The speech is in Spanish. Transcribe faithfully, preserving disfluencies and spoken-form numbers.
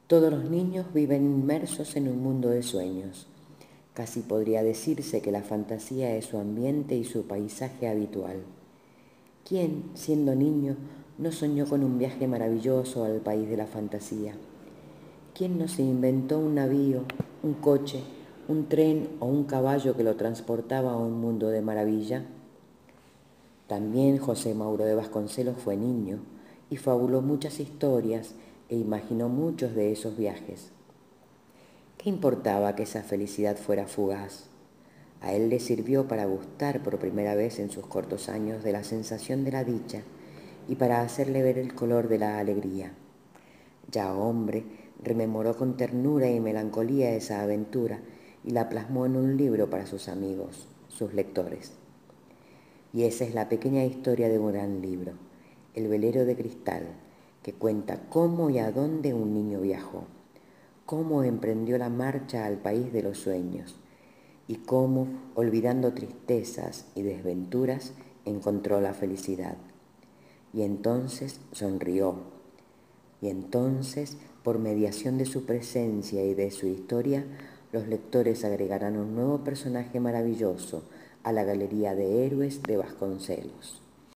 Todos los niños viven inmersos en un mundo de sueños. Casi podría decirse que la fantasía es su ambiente y su paisaje habitual. ¿Quién, siendo niño, no soñó con un viaje maravilloso al país de la fantasía? ¿Quién no se inventó un navío, un coche, un tren o un caballo que lo transportaba a un mundo de maravilla? También José Mauro de Vasconcelos fue niño y fabuló muchas historias e imaginó muchos de esos viajes. ¿Qué importaba que esa felicidad fuera fugaz? A él le sirvió para gustar por primera vez en sus cortos años de la sensación de la dicha y para hacerle ver el color de la alegría. Ya hombre, rememoró con ternura y melancolía esa aventura y la plasmó en un libro para sus amigos, sus lectores. Y esa es la pequeña historia de un gran libro, El velero de cristal, que cuenta cómo y a dónde un niño viajó, cómo emprendió la marcha al país de los sueños y cómo, olvidando tristezas y desventuras, encontró la felicidad. Y entonces sonrió. Y entonces, por mediación de su presencia y de su historia, los lectores agregarán un nuevo personaje maravilloso a la galería de héroes de Vasconcelos.